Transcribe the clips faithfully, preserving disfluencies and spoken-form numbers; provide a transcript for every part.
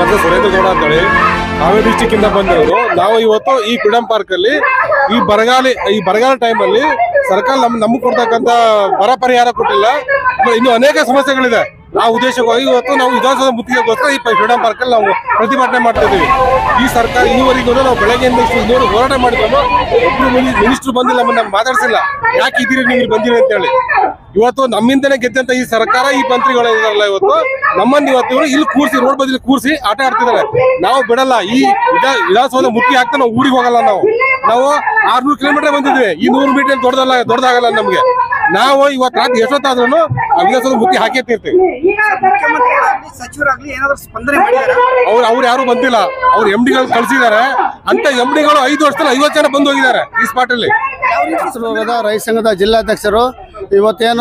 ಹೆಸರು ಸುರೇಂದ್ರ ಗೌಡ ಅಂತೇಳಿ ಹಾವೇರಿ ಡಿಸ್ಟಿಕ್ ಇಂದ ಬಂದಿರೋದು. ನಾವು ಇವತ್ತು ಈ ಫ್ರೀಡಂ ಪಾರ್ಕ್ ಅಲ್ಲಿ ಈ ಬರಗಾಲ ಈ ಬರಗಾಲ ಟೈಮ್ ಅಲ್ಲಿ ಸರ್ಕಾರ ನಮ್ ನಮ್ಗೆ ಕೊಡ್ತಕ್ಕಂತ ಬರ ಪರಿಹಾರ ಕೊಟ್ಟಿಲ್ಲ. ಇನ್ನು ಅನೇಕ ಸಮಸ್ಯೆಗಳಿದೆ. ಆ ಉದ್ದೇಶವಾಗಿ ಇವತ್ತು ನಾವು ವಿಧಾನಸೌಧ ಮುತ್ತಿಗೆಗೋಸ್ಕರ ಈ ಫ್ರೀಡಂ ಪಾರ್ಕ್ ಅಲ್ಲಿ ನಾವು ಪ್ರತಿಭಟನೆ ಮಾಡ್ತಾ ಇದೀವಿ. ಈ ಸರ್ಕಾರ ಇದುವರೆಗೂ ನಾವು ಬೆಳಗ್ಗೆಯಿಂದ ಇನ್ನೂರು ಹೋರಾಟ ಮಾಡಿದ್ರು ಒಬ್ರು ಮಿನಿಸ್ಟರ್ ಬಂದಿಲ್ಲ, ನಮ್ಮನ್ನ ಮಾತಾಡ್ಸಿಲ್ಲ. ಯಾಕೆ ಇದ್ದೀರಿ ನೀವು ಬಂದಿರಿ ಅಂತ ಹೇಳಿ. ಇವತ್ತು ನಮ್ಮಿಂದನೇ ಗೆದ್ದಂತ ಈ ಸರ್ಕಾರ ಈ ಮಂತ್ರಿಗಳು ಇದಾರಲ್ಲ, ಇವತ್ತು ನಮ್ಮನ್ನ ಇವತ್ತು ಇವರು ಇಲ್ಲಿ ಕೂರಿಸಿ ರೋಡ್ ಬದಿಲಿ ಕೂರಿಸಿ ಆಟ ಆಡ್ತಿದ್ದಾರೆ. ನಾವು ಬಿಡಲ್ಲ. ಈ ವಿಧಾನಸೌಧ ಮುತ್ತಿಗೆ ಹಾಕ್ತಾ ನಾವು ಊರಿಗೆ ಹೋಗಲ್ಲ. ನಾವು ನಾವು ಆರ್ನೂರು ಕಿಲೋಮೀಟರ್ ಬಂದಿದ್ವಿ. ಈ ನೂರು ಮೀಟರ್ ದೊಡ್ಡದಲ್ಲ ದೊಡ್ಡದಾಗಲ್ಲ ನಮ್ಗೆ. ನಾವು ಇವತ್ತು ರಾತ್ರಿ ಎಷ್ಟೊತ್ತಾದ್ರೂ ವಿಧಾನಸೌಧ ಮುತ್ತಿಗೆ ಹಾಕಿ ಇರ್ತೀವಿ. ಅವ್ರು ಅವ್ರು ಯಾರು ಬಂದಿಲ್ಲ. ಅವ್ರು ಎಂ ಡಿಗಳು ಕಳ್ಸಿದ್ದಾರೆ ಅಂತ. ಎಂ ಡಿಗಳು ಐದು ವರ್ಷದಲ್ಲಿ ಐವತ್ತು ಜನ ಬಂದು ಹೋಗಿದ್ದಾರೆ ಈ ಸ್ಪಾಟ್ ಅಲ್ಲಿ. ರೈತ ಸಂಘದ ಜಿಲ್ಲಾಧ್ಯಕ್ಷರು ಇವತ್ತೇನು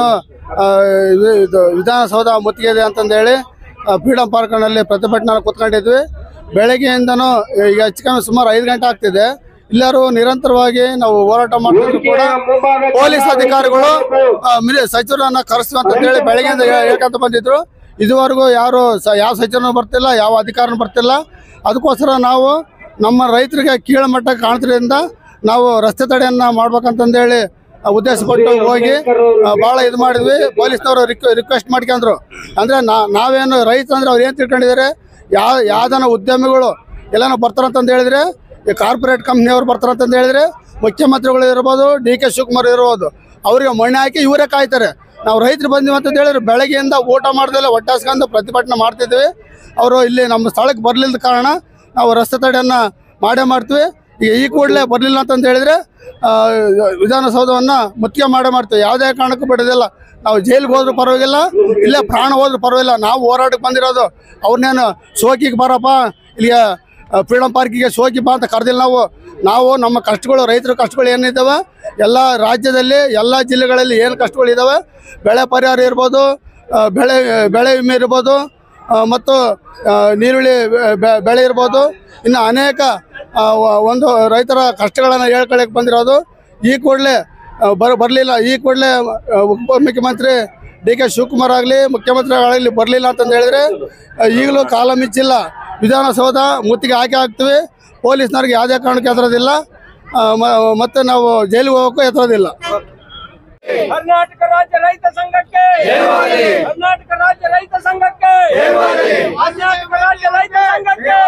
ವಿಧಾನಸೌಧ ಮುತ್ತಿಗೆ ಇದೆ ಅಂತಂದು ಹೇಳಿ ಫ್ರೀಡಂ ಪಾರ್ಕ್ನಲ್ಲಿ ಪ್ರತಿಭಟನೆ ಕೂತ್ಕೊಂಡಿದ್ವಿ. ಬೆಳಗ್ಗೆಯಿಂದನೂ ಈಗ ಹೆಚ್ಚು ಕಮ್ಮಿ ಸುಮಾರು ಐದು ಗಂಟೆ ಆಗ್ತಿದೆ. ಎಲ್ಲರೂ ನಿರಂತರವಾಗಿ ನಾವು ಹೋರಾಟ ಮಾಡಿದ್ರು ಕೂಡ ಪೊಲೀಸ್ ಅಧಿಕಾರಿಗಳು ಸಚಿವರನ್ನ ಕರೆಸ್ತೀವಿ ಅಂತ ಹೇಳಿ ಬೆಳಗ್ಗೆಯಿಂದ ಹೇಳ್ಕೊಂತ ಬಂದಿದ್ರು. ಇದುವರೆಗೂ ಯಾರು ಯಾವ ಸಚಿವನೂ ಬರ್ತಿಲ್ಲ, ಯಾವ ಅಧಿಕಾರನೂ ಬರ್ತಿಲ್ಲ. ಅದಕ್ಕೋಸ್ಕರ ನಾವು ನಮ್ಮ ರೈತರಿಗೆ ಕೀಳುಮಟ್ಟಕ್ಕೆ ಕಾಣ್ತಿರೋದ್ರಿಂದ ನಾವು ರಸ್ತೆ ತಡೆಯನ್ನ ಮಾಡ್ಬೇಕಂತಂದೇಳಿ ಉದ್ದೇಶಪಟ್ಟು ಹೋಗಿ ಭಾಳ ಇದು ಮಾಡಿದ್ವಿ. ಪೊಲೀಸ್ನವರು ರಿಕ್ವೆ ರಿಕ್ವೆಸ್ಟ್ ಮಾಡ್ಕೊಂಡ್ರು. ಅಂದರೆ ನಾವೇನು ರೈತ ಅಂದ್ರೆ ಅವ್ರು ಏನು ತಿಳ್ಕೊಂಡಿದ್ದಾರೆ, ಯಾವ ಯಾವ್ದಾನ ಉದ್ಯಮಿಗಳು ಎಲ್ಲನೂ ಬರ್ತಾರಂತಂದು ಹೇಳಿದ್ರೆ, ಈ ಕಾರ್ಪೊರೇಟ್ ಕಂಪ್ನಿಯವ್ರು ಬರ್ತಾರಂತಂದು ಹೇಳಿದ್ರೆ, ಮುಖ್ಯಮಂತ್ರಿಗಳು ಇರ್ಬೋದು, ಡಿ ಕೆ ಶಿವಕುಮಾರ್ ಇರ್ಬೋದು, ಅವರಿಗೆ ಮಣ್ಣೆ ಹಾಕಿ ಇವರೇ ಕಾಯ್ತಾರೆ. ನಾವು ರೈತರು ಬಂದಿವಿ ಅಂತಂದು ಹೇಳಿದ್ರೆ ಬೆಳಗ್ಗೆಯಿಂದ ಊಟ ಮಾಡ್ದಲ್ಲ ಹೊಟ್ಟಾಸ್ಕೊಂಡು ಪ್ರತಿಭಟನೆ ಮಾಡ್ತಿದ್ವಿ. ಅವರು ಇಲ್ಲಿ ನಮ್ಮ ಸ್ಥಳಕ್ಕೆ ಬರಲಿಲ್ಲದ ಕಾರಣ ನಾವು ರಸ್ತೆ ತಡೆಯನ್ನು ಮಾಡೇ ಮಾಡ್ತೀವಿ. ಈಗ ಈ ಕೂಡಲೇ ಬರಲಿಲ್ಲ ಅಂತಂದು ಹೇಳಿದ್ರೆ ವಿಧಾನಸೌಧವನ್ನು ಮುತ್ತಿಗೆ ಮಾಡೇ ಮಾಡ್ತೀವಿ. ಯಾವುದೇ ಕಾರಣಕ್ಕೂ ಬಿಡೋದಿಲ್ಲ. ನಾವು ಜೈಲಿಗೆ ಹೋದ್ರೂ ಪರವಾಗಿಲ್ಲ, ಇಲ್ಲೇ ಪ್ರಾಣ ಹೋದ್ರೂ ಪರವಾಗಿಲ್ಲ. ನಾವು ಹೋರಾಟಕ್ಕೆ ಬಂದಿರೋದು. ಅವ್ರನ್ನೇನು ಸೋಕಿಗೆ ಬರಪ್ಪ ಇಲ್ಲಿಗೆ ಫ್ರೀಡಂ ಪಾರ್ಕಿಗೆ ಸೋಕಿ ಬಾ ಅಂತ ಕರೆದಿಲ್ಲ. ನಾವು ನಾವು ನಮ್ಮ ಕಷ್ಟಗಳು, ರೈತರ ಕಷ್ಟಗಳು ಏನಿದ್ದಾವೆ ಎಲ್ಲ ರಾಜ್ಯದಲ್ಲಿ ಎಲ್ಲ ಜಿಲ್ಲೆಗಳಲ್ಲಿ ಏನು ಕಷ್ಟಗಳಿದ್ದಾವೆ, ಬೆಳೆ ಪರಿಹಾರ ಇರ್ಬೋದು, ಬೆಳೆ ಬೆಳೆ ವಿಮೆ ಇರ್ಬೋದು, ಮತ್ತು ನೀರುಳ್ಳಿ ಬೆಳೆ ಇರ್ಬೋದು, ಇನ್ನು ಅನೇಕ ಒಂದು ರೈತರ ಕಷ್ಟಗಳನ್ನು ಹೇಳ್ಕೊಳ್ಳಕ್ಕೆ ಬಂದಿರೋದು. ಈ ಕೂಡಲೇ ಬರ ಬರಲಿಲ್ಲ ಈ ಕೂಡಲೇ ಉಪಮುಖ್ಯಮಂತ್ರಿ ಡಿ ಕೆ ಶಿವಕುಮಾರ್ ಆಗಲಿ ಮುಖ್ಯಮಂತ್ರಿಗಳಾಗಲಿ ಬರಲಿಲ್ಲ ಅಂತಂದು ಹೇಳಿದ್ರೆ ಈಗಲೂ ಕಾಲ ಮಿಂಚಿಲ್ಲ. ವಿಧಾನಸೌಧ ಮುತ್ತಿಗೆ ಹಾಕಿ ಹಾಕ್ತೀವಿ. ಪೊಲೀಸ್ನವ್ರಿಗೆ ಯಾವುದೇ ಕಾರಣಕ್ಕೆ ಹೆದರೋದಿಲ್ಲ, ಮತ್ತೆ ನಾವು ಜೈಲಿಗೆ ಹೋಗೋಕ್ಕೂ ಹೆದರೋದಿಲ್ಲ. ಕರ್ನಾಟಕ ರಾಜ್ಯ ರೈತ ಸಂಘಕ್ಕೆ ಕರ್ನಾಟಕ ರಾಜ್ಯ ರೈತ ಸಂಘಕ್ಕೆ ಕರ್ನಾಟಕ ರಾಜ್ಯ ರೈತ ಸಂಘಕ್ಕೆ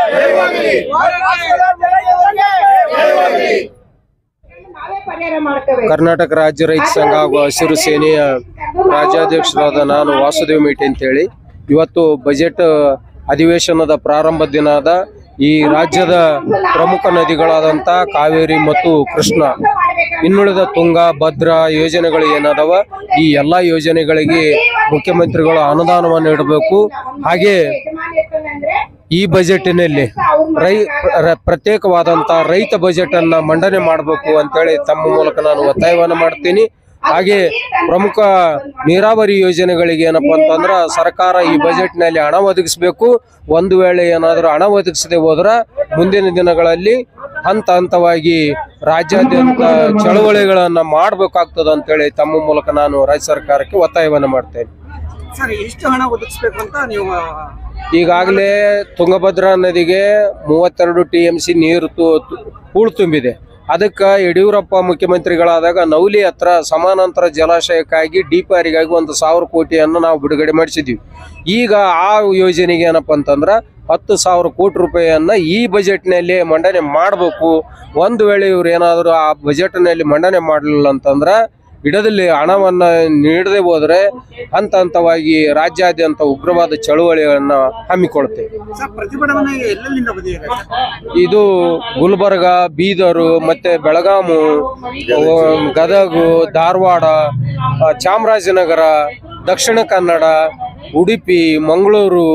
ಕರ್ನಾಟಕ ರಾಜ್ಯ ರೈತ ಸಂಘ ಹಾಗೂ ಹಸಿರು ಸೇನೆಯ ರಾಜ್ಯಾಧ್ಯಕ್ಷರಾದ ನಾನು ವಾಸುದೇವ್ ಮೇಟಿ ಅಂತೇಳಿ ಇವತ್ತು ಬಜೆಟ್ ಅಧಿವೇಶನದ ಪ್ರಾರಂಭ ದಿನದ ಈ ರಾಜ್ಯದ ಪ್ರಮುಖ ನದಿಗಳಾದಂಥ ಕಾವೇರಿ ಮತ್ತು ಕೃಷ್ಣ, ಇನ್ನುಳಿದ ತುಂಗ, ಭದ್ರಾ ಯೋಜನೆಗಳು ಏನದವ ಈ ಎಲ್ಲ ಯೋಜನೆಗಳಿಗೆ ಮುಖ್ಯಮಂತ್ರಿಗಳು ಅನುದಾನವನ್ನು ನೀಡಬೇಕು. ಹಾಗೆ ಈ ಬಜೆಟಿನಲ್ಲಿ ರೈ ಪ್ರತ್ಯೇಕವಾದಂಥ ರೈತ ಬಜೆಟ್ ಅನ್ನ ಮಂಡನೆ ಮಾಡಬೇಕು ಅಂತೇಳಿ ತಮ್ಮ ಮೂಲಕ ನಾನು ಒತ್ತಾಯವನ್ನು ಮಾಡ್ತೀನಿ. ಹಾಗೆ ಪ್ರಮುಖ ನೀರಾವರಿ ಯೋಜನೆಗಳಿಗೆ ಏನಪ್ಪಾ ಅಂತಂದ್ರೆ ಸರ್ಕಾರ ಈ ಬಜೆಟ್ ನಲ್ಲಿ ಹಣ ಒದಗಿಸಬೇಕು. ಒಂದು ವೇಳೆ ಏನಾದರೂ ಹಣ ಒದಗಿಸದೆ ಹೋದ್ರೆ ಮುಂದಿನ ದಿನಗಳಲ್ಲಿ ಹಂತ ಹಂತವಾಗಿ ರಾಜ್ಯಾದ್ಯಂತ ಚಳವಳಿಗಳನ್ನ ಮಾಡಬೇಕಾಗ್ತದೆ ಅಂತೇಳಿ ತಮ್ಮ ಮೂಲಕ ನಾನು ರಾಜ್ಯ ಸರ್ಕಾರಕ್ಕೆ ಒತ್ತಾಯವನ್ನು ಮಾಡ್ತೇನೆ. ಸರ್, ಎಷ್ಟು ಹಣ ಒದಗಿಸಬೇಕು ಅಂತ ನೀವು ಈಗಾಗಲೇ ತುಂಗಭದ್ರಾ ನದಿಗೆ ಮೂವತ್ತೆರಡು ಟಿ ಎಂ ಸಿ ನೀರು ಹೂಳು ತುಂಬಿದೆ. ಅದಕ್ಕೆ ಯಡಿಯೂರಪ್ಪ ಮುಖ್ಯಮಂತ್ರಿಗಳಾದಾಗ ನವಲಿ ಹತ್ರ ಸಮಾನಾಂತರ ಜಲಾಶಯಕ್ಕಾಗಿ ಡಿ ಪಿ ಆರಿಗಾಗಿ ಒಂದು ಸಾವಿರ ಕೋಟಿಯನ್ನು ನಾವು ಬಿಡುಗಡೆ ಮಾಡಿಸಿದ್ವಿ. ಈಗ ಆ ಯೋಜನೆಗೆ ಏನಪ್ಪ ಅಂತಂದ್ರೆ ಹತ್ತು ಸಾವಿರ ಕೋಟಿ ರೂಪಾಯಿಯನ್ನ ಈ ಬಜೆಟ್ನಲ್ಲಿ ಮಂಡನೆ ಮಾಡಬೇಕು. ಒಂದು ವೇಳೆ ಇವ್ರು ಏನಾದರೂ ಆ ಬಜೆಟ್ನಲ್ಲಿ ಮಂಡನೆ ಮಾಡಲಿಲ್ಲ ಅಂತಂದ್ರೆ ಇಡದಲ್ಲಿ ಹಣವನ್ನು ನೀಡದೆ ಹೋದರೆ ಹಂತ ಹಂತವಾಗಿ ರಾಜ್ಯಾದ್ಯಂತ ಉಗ್ರವಾದ ಚಳುವಳಿಯನ್ನ ಹಮ್ಮಿಕೊಳ್ತೇವೆ. ಇದು ಗುಲ್ಬರ್ಗ, ಬೀದರು, ಮತ್ತೆ ಬೆಳಗಾಮು, ಗದಗ, ಧಾರವಾಡ, ಚಾಮರಾಜನಗರ, ದಕ್ಷಿಣ ಕನ್ನಡ, ಉಡುಪಿ, ಮಂಗಳೂರು,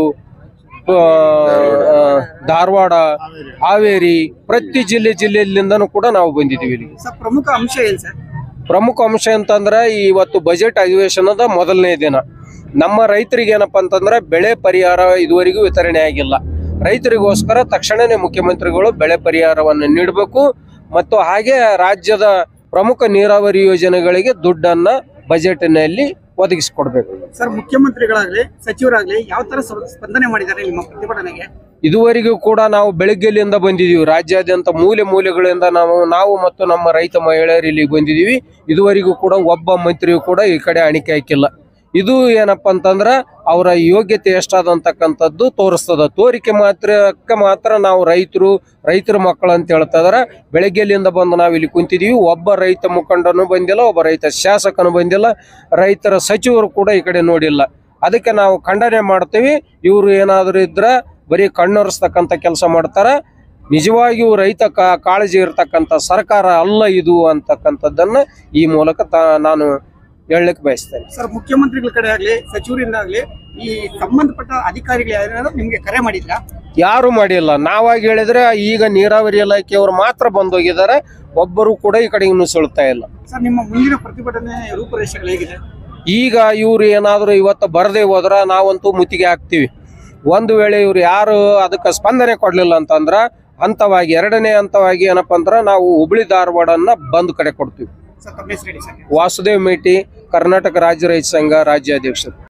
ಧಾರವಾಡ, ಹಾವೇರಿ, ಪ್ರತಿ ಜಿಲ್ಲೆ ಜಿಲ್ಲೆಯಲ್ಲಿಂದನೂ ಕೂಡ ನಾವು ಬಂದಿದ್ದೀವಿ. ಇಲ್ಲಿ ಪ್ರಮುಖ ಅಂಶ ಏನು ಸರ್? ಪ್ರಮುಖ ಅಂಶ ಅಂತಂದ್ರೆ ಇವತ್ತು ಬಜೆಟ್ ಅಧಿವೇಶನದ ಮೊದಲನೇ ದಿನ ನಮ್ಮ ರೈತರಿಗೆ ಏನಪ್ಪಾ ಅಂತಂದ್ರೆ ಬೆಳೆ ಪರಿಹಾರ ಇದುವರೆಗೂ ವಿತರಣೆ ಆಗಿಲ್ಲ. ರೈತರಿಗೋಸ್ಕರ ತಕ್ಷಣನೇ ಮುಖ್ಯಮಂತ್ರಿಗಳು ಬೆಳೆ ಪರಿಹಾರವನ್ನು ನೀಡಬೇಕು ಮತ್ತು ಹಾಗೆ ರಾಜ್ಯದ ಪ್ರಮುಖ ನೀರಾವರಿ ಯೋಜನೆಗಳಿಗೆ ದುಡ್ಡನ್ನ ಬಜೆಟ್ನಲ್ಲಿ ಒದಗಿಸಿಕೊಡ್ಬೇಕು. ಸರ್, ಮುಖ್ಯಮಂತ್ರಿಗಳಾಗ್ಲಿ ಸಚಿವರಾಗ್ಲಿ ಯಾವ ತರ ಸ್ಪ- ಸ್ಪಂದನೆ ಮಾಡಿದ್ದಾರೆ ನಿಮ್ಮ ಪ್ರತಿಭಟನೆಗೆ? ಇದುವರೆಗೂ ಕೂಡ ನಾವು ಬೆಳಗ್ಗೆಲಿಂದ ಬಂದಿದ್ದೀವಿ. ರಾಜ್ಯಾದ್ಯಂತ ಮೂಲೆ ಮೂಲೆಗಳಿಂದ ನಾವು ನಾವು ಮತ್ತು ನಮ್ಮ ರೈತ ಮಹಿಳೆಯರು ಇಲ್ಲಿಗೆ ಬಂದಿದ್ದೀವಿ. ಇದುವರೆಗೂ ಕೂಡ ಒಬ್ಬ ಮಂತ್ರಿಯೂ ಕೂಡ ಈ ಕಡೆ ಅಣಿಕೆ ಹಾಕಿಲ್ಲ. ಇದು ಏನಪ್ಪ ಅಂತಂದ್ರ ಅವರ ಯೋಗ್ಯತೆ ಎಷ್ಟಾದಂತಕ್ಕಂಥದ್ದು ತೋರಿಸ್ತದ. ತೋರಿಕೆ ಮಾತ್ರಕ್ಕೆ ಮಾತ್ರ ನಾವು ರೈತರು ರೈತರ ಮಕ್ಕಳು ಅಂತ ಹೇಳ್ತಾ ಇದಾರೆ. ಬೆಳಗ್ಗೆಲಿಂದ ಬಂದು ನಾವು ಇಲ್ಲಿ ಕುಂತಿದೀವಿ. ಒಬ್ಬ ರೈತ ಮುಖಂಡನು ಬಂದಿಲ್ಲ, ಒಬ್ಬ ರೈತ ಶಾಸಕನು ಬಂದಿಲ್ಲ, ರೈತರ ಸಚಿವರು ಕೂಡ ಈ ಕಡೆ ನೋಡಿಲ್ಲ. ಅದಕ್ಕೆ ನಾವು ಖಂಡನೆ ಮಾಡ್ತೀವಿ. ಇವರು ಏನಾದರೂ ಇದ್ರ ಬರೀ ಕಣ್ಣೊರೆಸ್ತಕ್ಕಂಥ ಕೆಲಸ ಮಾಡ್ತಾರ. ನಿಜವಾಗಿಯೂ ರೈತ ಕಾಳಜಿ ಇರತಕ್ಕಂಥ ಸರ್ಕಾರ ಅಲ್ಲ ಇದು ಅಂತಕ್ಕಂಥದ್ದನ್ನ ಈ ಮೂಲಕ ನಾನು ಹೇಳಲಿಕ್ಕೆ ಬಯಸ್ತೇನೆ. ಸರ್, ಮುಖ್ಯಮಂತ್ರಿಗಳ ಕಡೆ ಆಗ್ಲಿ ಸಚಿವರಿಂದ ಆಗ್ಲಿ ಈ ಸಂಬಂಧಪಟ್ಟ ಅಧಿಕಾರಿಗಳು ಯಾರು ನಿಮ್ಗೆ ಕರೆ ಮಾಡಿದ್ರ? ಯಾರು ಮಾಡಿಲ್ಲ. ನಾವಾಗಿ ಹೇಳಿದ್ರೆ ಈಗ ನೀರಾವರಿ ಇಲಾಖೆಯವರು ಮಾತ್ರ ಬಂದೋಗಿದ್ದಾರೆ. ಒಬ್ಬರು ಕೂಡ ಈ ಕಡೆ ಇನ್ನೂ ಸುಳ್ತಾ ಇಲ್ಲ. ಸರ್, ನಿಮ್ಮ ಮುಂದಿನ ಪ್ರತಿಭಟನೆ ರೂಪುರೇಷೆಗಳು ಹೇಗಿದೆ? ಈಗ ಇವ್ರು ಏನಾದ್ರು ಇವತ್ತು ಬರದೇ ಹೋದ್ರ ನಾವಂತೂ ಮುತ್ತಿಗೆ ಹಾಕ್ತಿವಿ. ಒಂದು ವೇಳೆ ಇವ್ರು ಯಾರು ಅದಕ್ಕೆ ಸ್ಪಂದನೆ ಕೊಡ್ಲಿಲ್ಲ ಅಂತಂದ್ರ ಹಂತವಾಗಿ ಎರಡನೇ ಹಂತವಾಗಿ ಏನಪ್ಪಾ ಅಂದ್ರ ನಾವು ಹುಬ್ಳಿ ಧಾರವಾಡನ್ನ ಬಂದ್ ಕಡೆ ಕೊಡ್ತೀವಿ. ಸರ್, ತಮ್ಮ ಹೆಸರು ಹೇಳಿ ಸರ್. ವಾಸುದೇವ್ ಮೇಟಿ, ಕರ್ನಾಟಕ ರಾಜ್ಯ ರೈತ ಸಂಘ ರಾಜ್ಯಾಧ್ಯಕ್ಷರು.